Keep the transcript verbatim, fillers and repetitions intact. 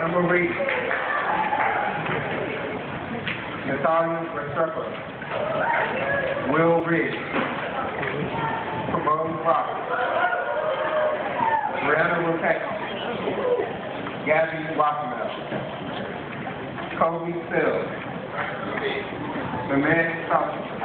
Number Reed. Natalia Restrepo. Will Ridge. Ramon Roberts. Brianna Wilkes. Gabby Wakamel. Kobe Sills. Mehmet Thompson.